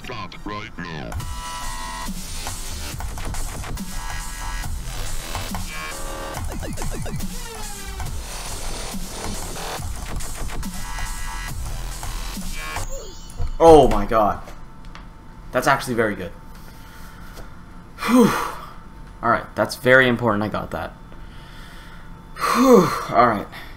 that right now. Oh my god. That's actually very good. Whew. Alright, that's very important I got that. Whew. Alright.